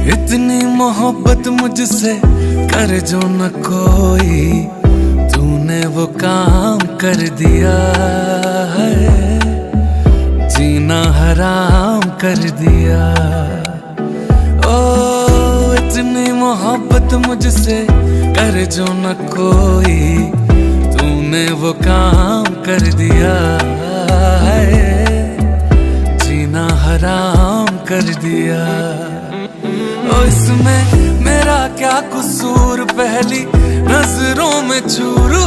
इतनी मोहब्बत मुझसे कर जो न कोई, तूने वो काम कर दिया है, जीना हराम कर दिया। ओ इतनी मोहब्बत मुझसे कर जो न कोई, तूने वो काम कर दिया है, जीना हराम कर दिया। इसमें मेरा क्या कसूर, पहली नजरों में चूर